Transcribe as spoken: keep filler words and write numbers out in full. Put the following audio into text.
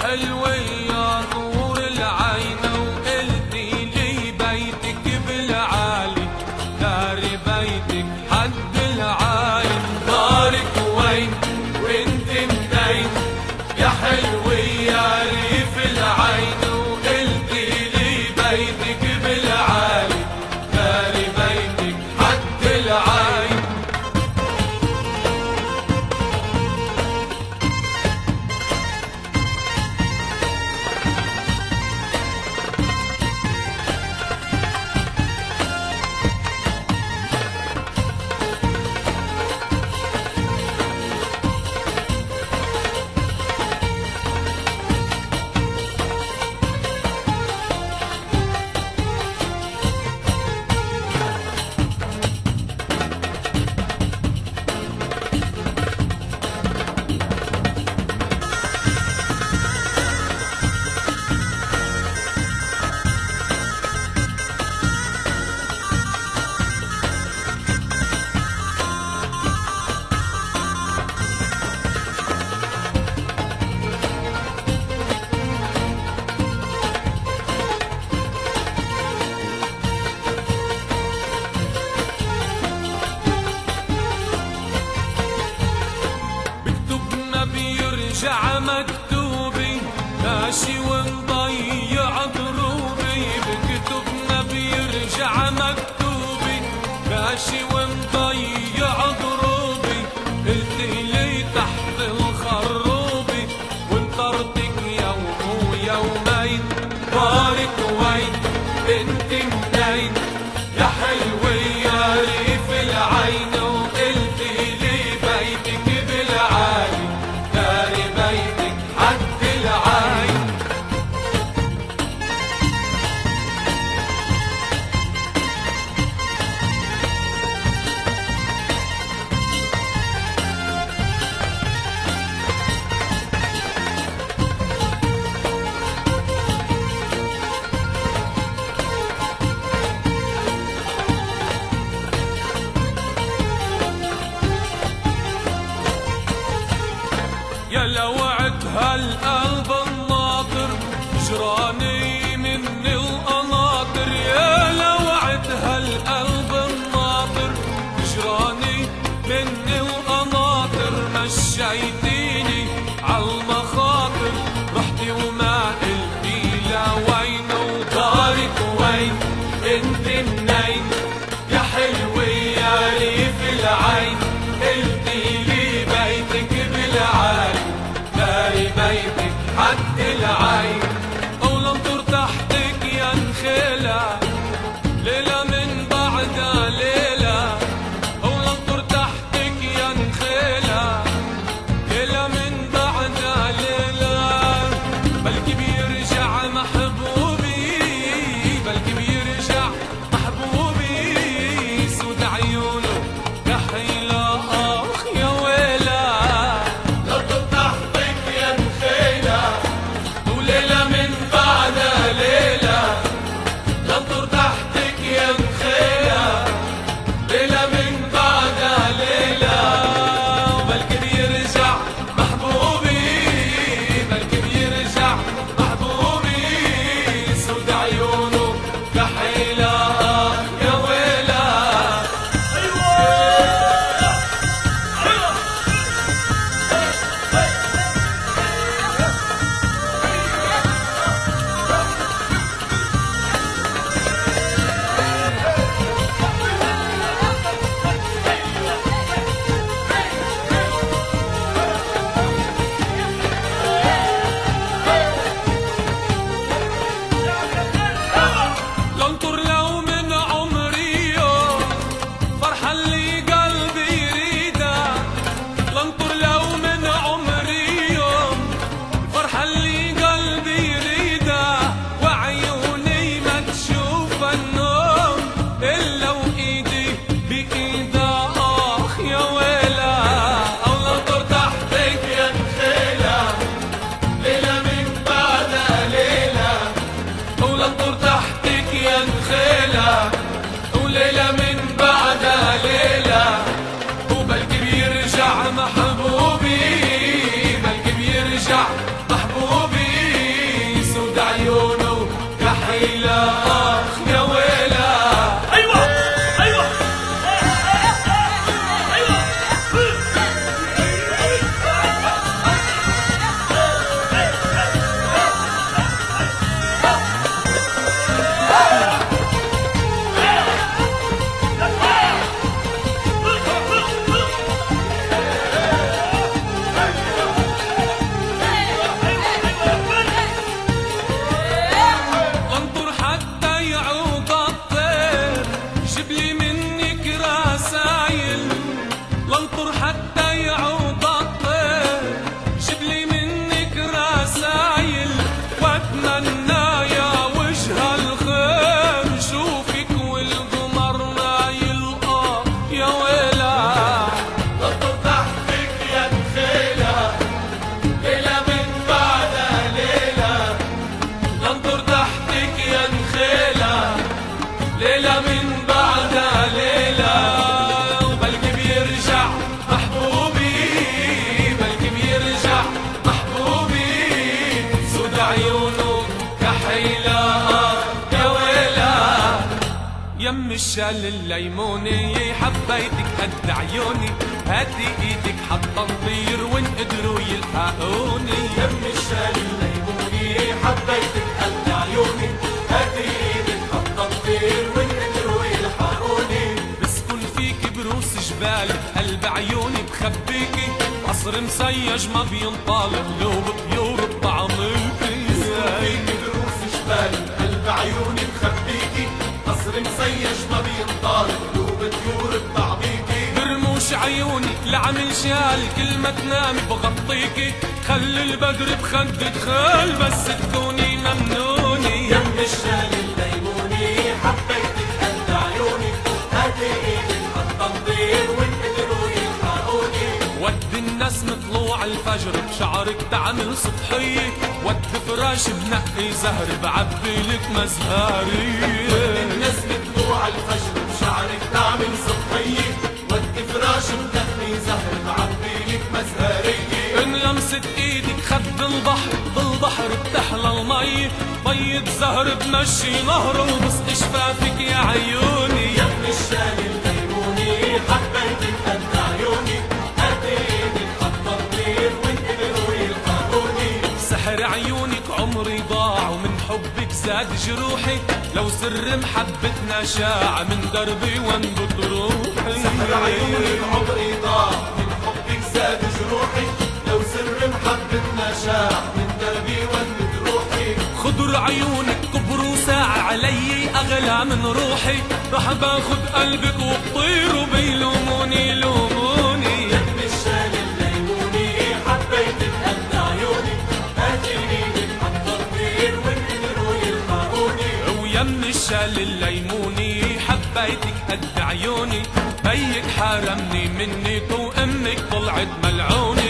حلوة يا نور العين، وقلتي لي بيتك بالعالي، داري بيتك حد العاين. دارك وين وانت منين يا حلوة يا ريف العين، وقلتي لي بيتك بالعالي، داري بيتك حد العاين. بيرجع مكتوبي ماشي ومضيع دروبي، بكتبنا بيرجع مكتوبي ماشي ومضيع دروبي. قلتي لي تحت الخروبي وانطرتك يوم ويومين. دارك وين انت منين يا حلوة يا ريف العين، وقلتي لي بيتك بالعالي، داري بيتك حد العاين. يا لوعة هالقلب الناطر جراني من القناطر، يا لوعة هالقلب الناطر جراني من القناطر. مشيتيني عالمخاطر رحتي وما قلتي لوين، ودارك وين انت منين يا حلوة يا ريف العين. قلتي لي بيتك بالعالي، داري بيتك حد العين. أولى انطر تحتك يا نخيلة ليلة من بعدها ليلة، أولى انطر تحتك يا نخيلة ليلة من بعدها ليلة. بلكي بيرجع محبوبي، بلكي بيرجع محبوبي، سود عيونه كحيلة آخ يا ويلة. لو تحتك يا نخيلة وليلة من بعدها ليلة، لو تحتك يا ليلة من بعدها ليلة. بلكي بيرجع محبوبي، بلكي بيرجع محبوبي، سود عيونه كحيلة يا ويلة. يم الشال الليموني حبيتك قد عيوني، هاتي ايدك حتى نطير وان قدروا يلحقوني. يم الشال الليموني حبيتك قد عيوني، هاتي ايدك حتى نطير وان قدروا يلحقوني. بسكن فيكي بروس جبال قلب عيوني بخبيكي، قصر مسيج ما بينطالق لو بطيور بطعميكي. بسكن فيكي بروس جبال قلب عيوني بخبيكي، قصر مسيج ما بينطالق لو بطيور بطعميكي. برموش عيوني لعمل شال كل ما تنامي بغطيكي، خلي البدر بخدك خال بس تكوني ممنوني. يم الشال الليموني حبيتك قد عيوني، هاتي ايدك حتى نطير وان قدروا يلحقوني. ود الناس طلوع الفجر بشعرك تعمل صبحية، ود فراش بنقي زهر بعبيلك مزهرية. ود الناس طلوع الفجر بشعرك تعمل صبحية، ود فراش بنقي زهر بعبيلك مزهرية. ان لمست ايدك خد البحر بالبحر بتحلى المي، بيض زهر بمشي نهر وبسقي شفافك يا عيوني. يم الشال الليموني حبيتك قد عيوني، هاتي ايدك حتى نطير وان قدروا يلحقوني. سحر عيونك عمري ضاع ومن حبك زاد جروحي، لو سر محبتنا شاع من دربي وانبت روحي. سحر عيونك عمري ضاع من حبك زاد جروحي، لو سر محبتنا شاع من دربي وانبت روحي. خضر عيونك كبر وساع علي اغلى من روحي، رح باخد قلبك وبطير وبيلوموني لوموني. يم الشال الليموني حبيتك قد عيوني، هاتي ايدك حتى نطير وان قدروا يلحقوني. ويم الشال الليموني حبيتك قد عيوني، بيك حرمني منك وامك طلعت ملعونة.